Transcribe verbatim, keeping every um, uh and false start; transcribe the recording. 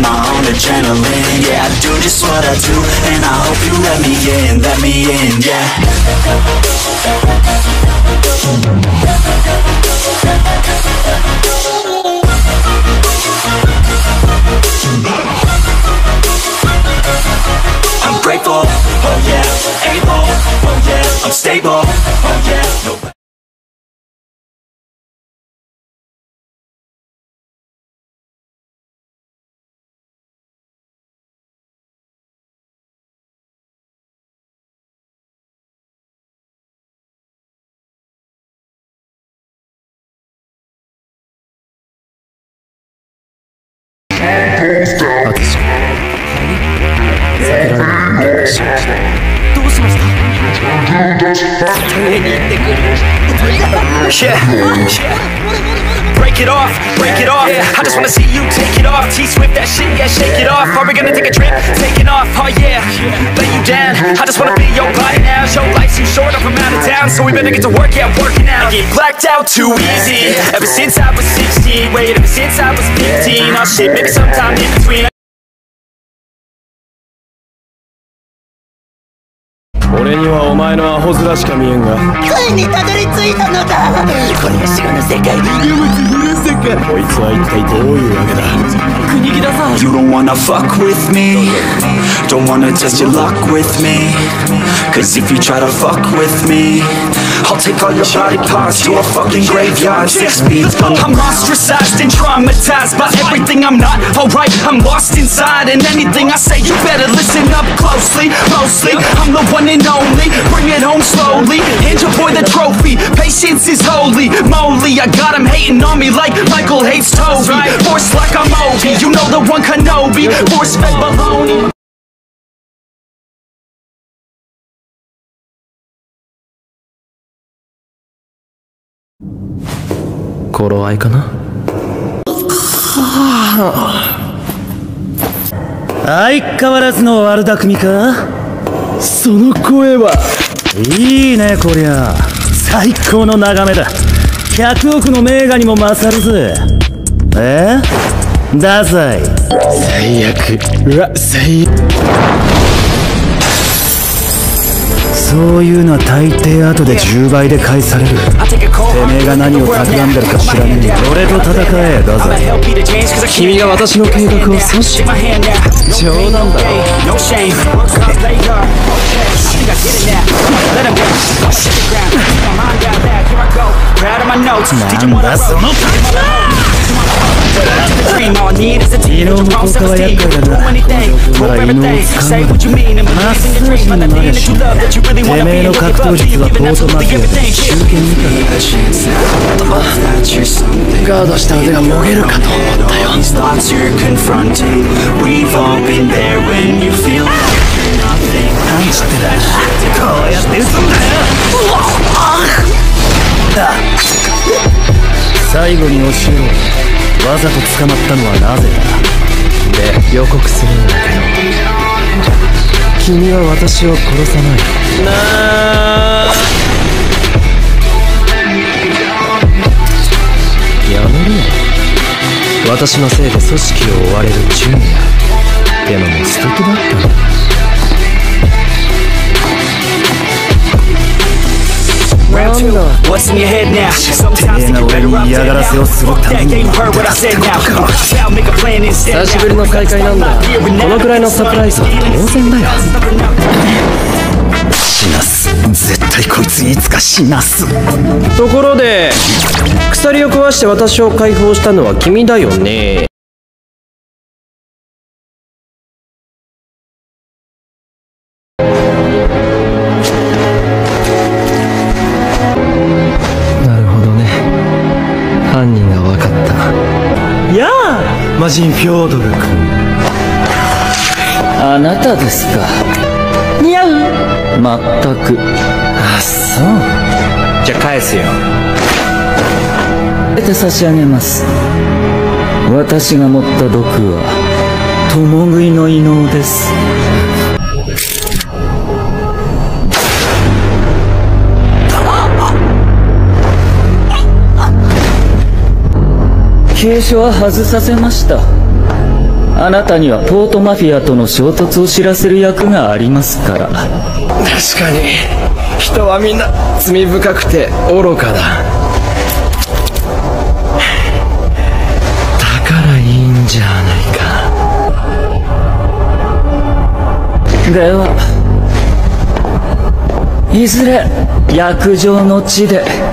my own adrenaline. Yeah, I do just what I do, and I hope you let me in, let me in, yeah. I'm grateful, oh yeah, able, oh yeah, I'm stable, oh yeah, no. Break it off, break it off. I just wanna see you take it off. T-Swift that shit, yeah, shake it off. Are we gonna take a trip? Taking off, oh yeah. Lay you down. I just wanna be your body now. Show life's too short, I'm from out of town, so we better get to work, yeah, working out. I get blacked out too easy. Ever since I was sixteen, wait, ever since I was fifteen. Oh shit, maybe sometime in between. 俺にはお前のアホ面しか見えんがついにたどり着いたのだこれが死後の世界世もつぶる世界こいつは一体どういうわけだ国木ださ You don't wanna fuck with me Don't wanna test your luck with me Cause if you try to fuck with me I'll take all your body parts to a fucking graveyard Six feet I'm ostracized and traumatized by everything I'm not alright, I'm lost inside And anything I say you better listen up closely Mostly, I'm the one and only Bring it home slowly Hand your boy the trophy Patience is holy moly I got him hating on me like Michael hates Toby Force like I'm Obi You know the one Kenobi Force fed baloney 頃合いかな相変わらずの悪巧みかその声はいいねこりゃ最高の眺めだひゃくおくの名画にも勝るぜえ太宰最悪うわ最悪そういうのは大抵後でじゅうばいで返されるてめえが何を企んでるか知らねえ俺と戦え太宰君が私の計画を阻止冗談だろなんだそのパンチだ異能の効果は厄介だなこの状況なら異能を使うマッサージにもなりゃしないてめえの格闘術はポートマフィアで中堅以下だガードした腕がもげるかと思ったよなんつってだこうやって撃つんだよ最後に教えろわざと捕まったのはなぜだで予告するんだけど君は私を殺さないなあやめるよ私のせいで組織を追われるジュニアってのも素敵だったのなんだてめえな俺に嫌がらせをするために待ってたってことか久しぶりの再会なんだこのくらいのサプライズは当然だよ死なす絶対こいついつか死なすところで鎖を壊して私を解放したのは君だよね犯人が分かったやあ魔人フョードル君あなたですか似合うまったくあそうじゃあ返すよ得て差し上げます私が持った毒は共食いの異能です急所は外させましたあなたにはポートマフィアとの衝突を知らせる役がありますから。 確かに人はみんな罪深くて愚かだ。だからいいんじゃないか。 では、いずれ約定の地で